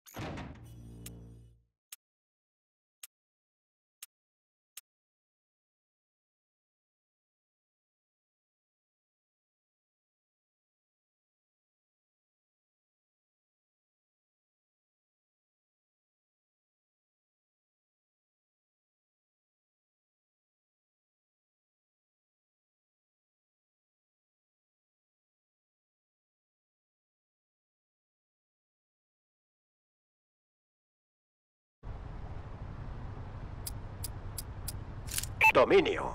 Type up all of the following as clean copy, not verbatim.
Dominio.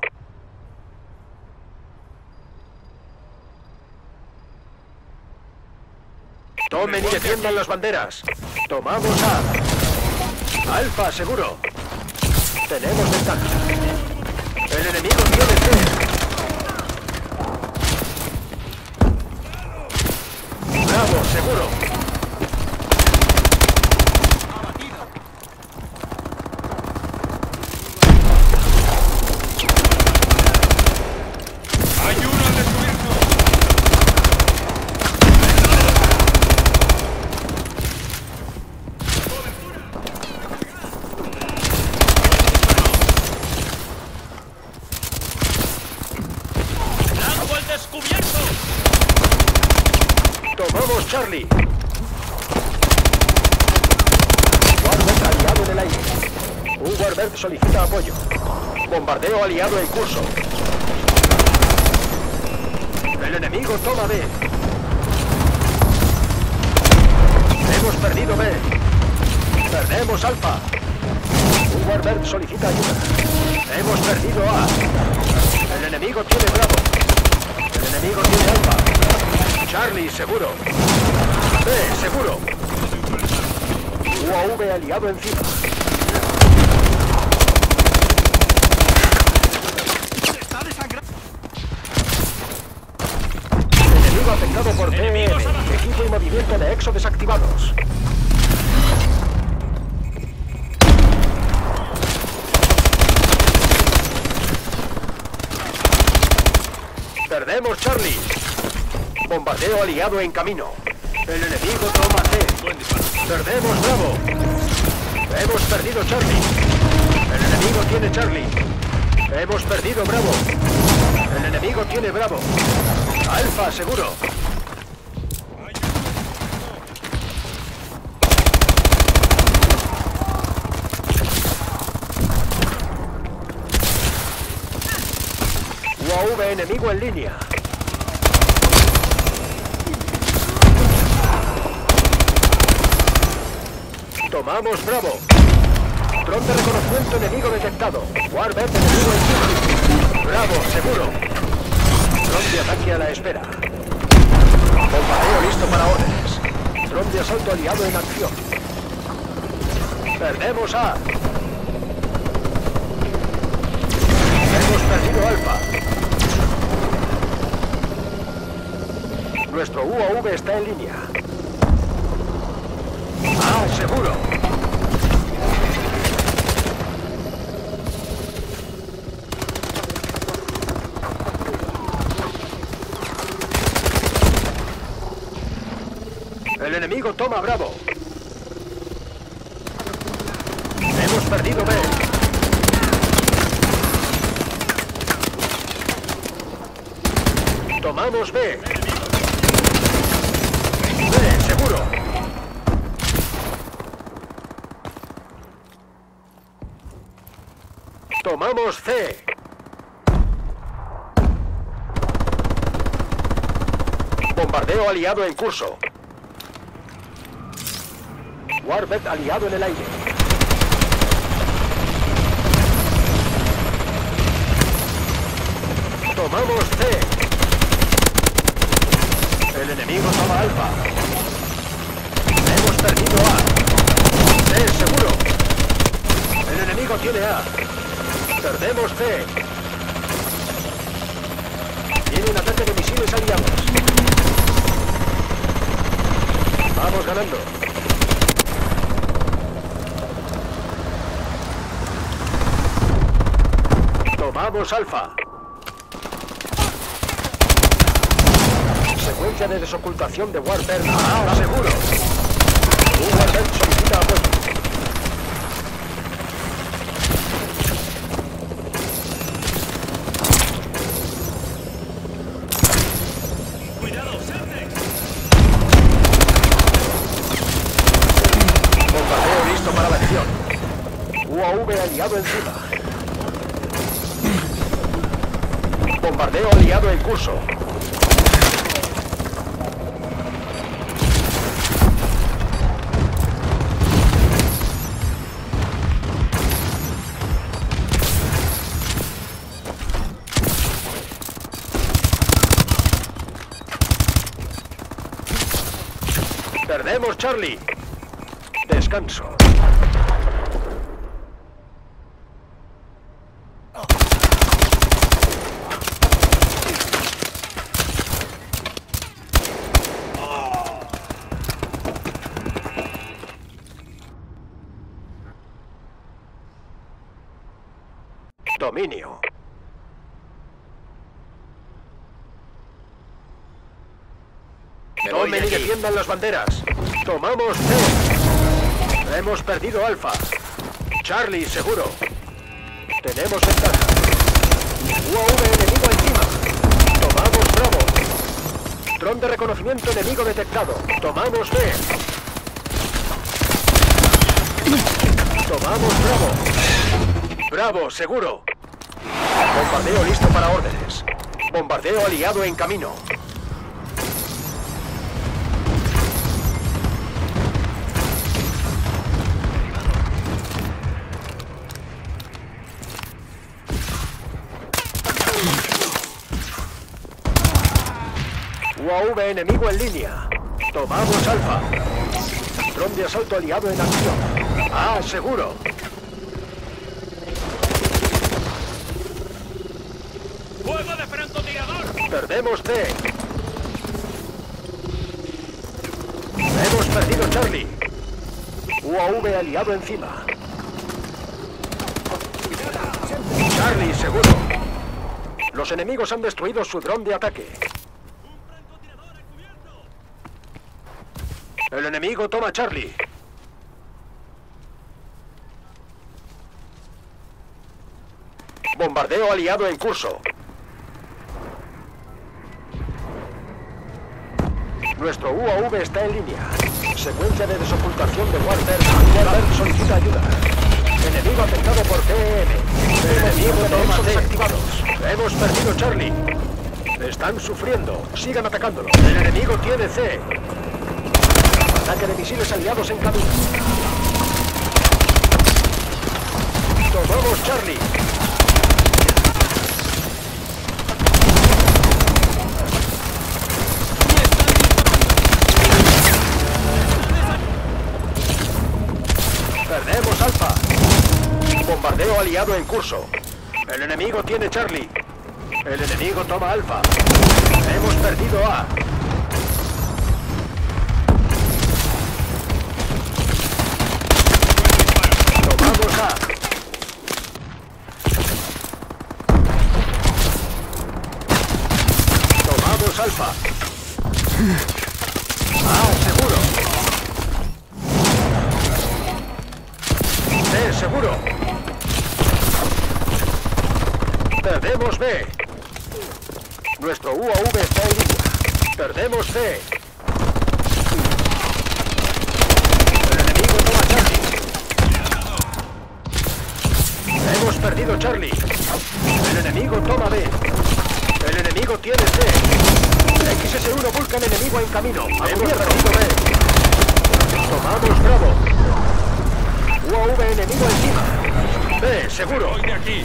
Tomen y defiendan las banderas. Tomamos A. Alfa, seguro. Tenemos ventaja. El enemigo tiene C. Bravo, seguro. Tomamos Charlie. Warbird aliado en el aire. Un Warbird solicita apoyo. Bombardeo aliado en curso. El enemigo toma B. Hemos perdido B. Perdemos Alfa. Un Warbird solicita ayuda. Hemos perdido A. El enemigo tiene Bravo. El enemigo tiene Alfa. Charlie, seguro. B, seguro. UAV aliado encima. Enemigo afectado por TM. Equipo y movimiento de EXO desactivados. Perdemos Charlie. Bombardeo aliado en camino. El enemigo toma C. Perdemos Bravo. Hemos perdido Charlie. El enemigo tiene Charlie. Hemos perdido Bravo. El enemigo tiene Bravo. Alfa, seguro. UAV enemigo en línea. Tomamos Bravo. Dron de reconocimiento enemigo detectado. Warbird enemigo en curso. Bravo, seguro. Dron de ataque a la espera. Bombardeo listo para órdenes. Dron de asalto aliado en acción. Perdemos A. Hemos perdido Alfa. Nuestro UAV está en línea. A, seguro. El enemigo toma Bravo. Hemos perdido B. Tomamos B. B, seguro. Tomamos C. Bombardeo aliado en curso. Warbird aliado en el aire. Tomamos C. El enemigo toma Alfa. Hemos perdido A. C, seguro. El enemigo tiene A. Perdemos C. Tiene un ataque de misiles aliados. Vamos ganando. Tomamos Alfa. Secuencia de desocultación de Warbird. Ah, seguro. Un Warbird solicita UAV aliado encima. Bombardeo aliado en curso. Perdemos Charlie. Descanso. Dominio. Tomen y defiendan las banderas. Tomamos C. Hemos perdido Alfa. Charlie, seguro. Tenemos ventaja. UAV enemigo encima. Tomamos Bravo. Dron de reconocimiento enemigo detectado. Tomamos B. Tomamos Bravo. Bravo, seguro. Bombardeo listo para órdenes. Bombardeo aliado en camino. UAV enemigo en línea. Tomamos Alfa. Dron de asalto aliado en acción. Ah, seguro. ¡Fuego de francotirador! Perdemos C. Hemos perdido Charlie. UAV aliado encima. Charlie, seguro. Los enemigos han destruido su dron de ataque. El enemigo toma Charlie. Bombardeo aliado en curso. Nuestro UAV está en línea. Secuencia de desocultación de Warner. Warner solicita ayuda. Enemigo afectado por TEM. El enemigo toma desactivados. Hemos perdido Charlie. Están sufriendo. Sigan atacándolo. El enemigo tiene C. Ataque de misiles aliados en camino. Tomamos Charlie. Perdemos Alfa. Bombardeo aliado en curso. El enemigo tiene Charlie. El enemigo toma Alfa. Hemos perdido A. Tomamos A. Tomamos Alfa. A, seguro. B, seguro. Perdemos B. Nuestro UAV está en línea. Perdemos C. El enemigo toma Charlie. Hemos perdido Charlie. El enemigo toma B. El enemigo tiene C. XS-1 Vulcan enemigo en camino. Hemos perdido B. Tomamos Bravo. UAV enemigo encima. B, seguro. ¡Voy de aquí!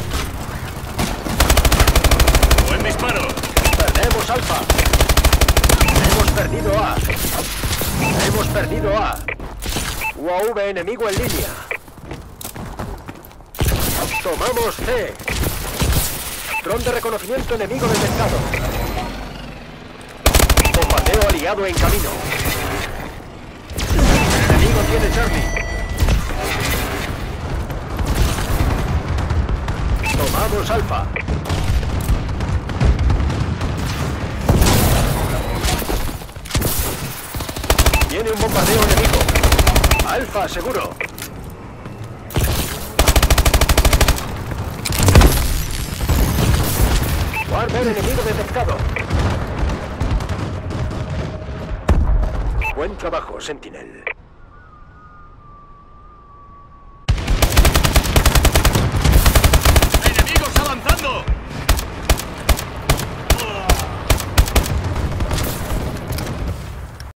¡Buen disparo! Perdemos Alfa. Hemos perdido A. Hemos perdido A. UAV enemigo en línea. Tomamos C. Dron de reconocimiento enemigo detectado. Bombardeo aliado en camino. El enemigo tiene Charlie. Tomamos Alfa. Viene un bombardeo enemigo. Alfa, seguro. Warner enemigo detectado. Buen trabajo, Sentinel.